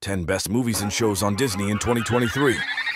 10 best movies and shows on Disney in 2023.